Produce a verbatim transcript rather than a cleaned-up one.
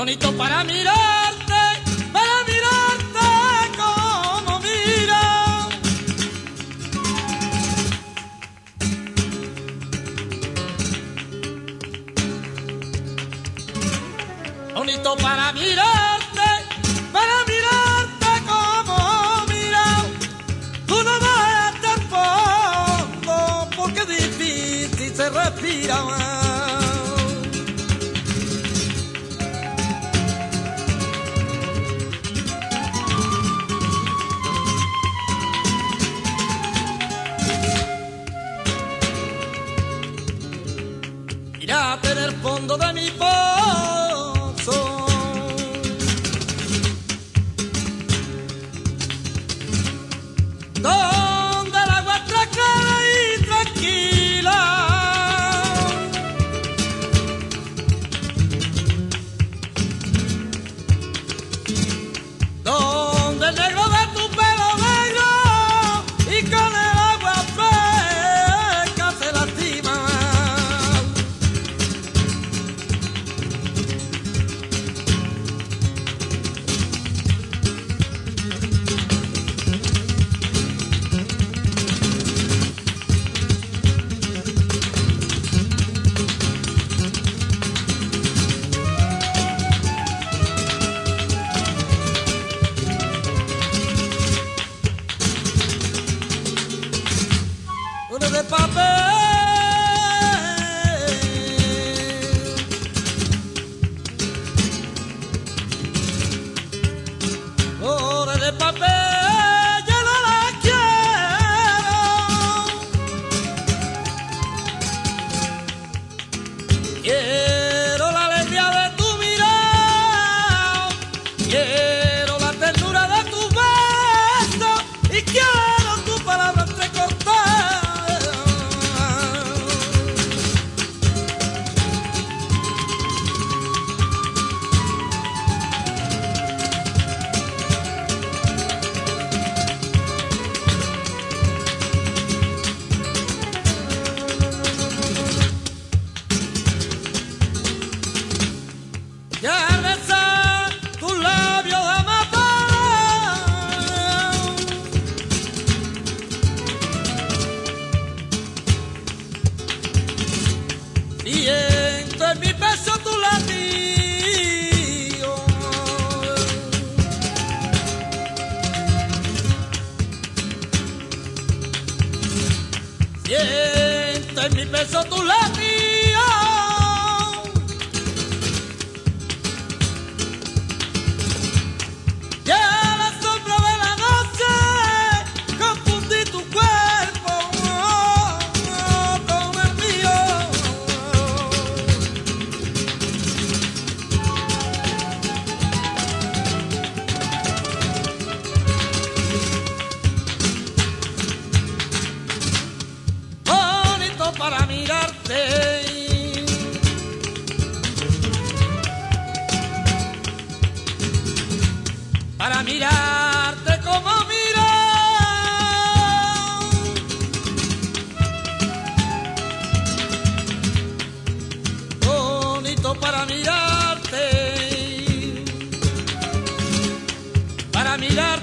bonito para mirarte, para mirarte como mira. Bonito para mirarte, para mirarte como mira. Tú no vas al fondo porque difícil se respira más. Mírate en el fondo de mi pozo, donde el agua está clara y tranquila, donde el negro de tu pelo negro y con el agua fresca se lastima. Uno de papel, flores de papel, yo no las quiero. Quiero la alegría de tu mirar, quiero la ternura de tu beso y quiero tu palabra entrecortada. Y al besar tus labios de amapola, siento en mi pecho tu latido, siento en mi pecho tu latido. Y a la sombra de la noche confundí tu cuerpo con el mío. Bonito para mirarte, para mirarte como mira. Bonito para mirarte, para mirar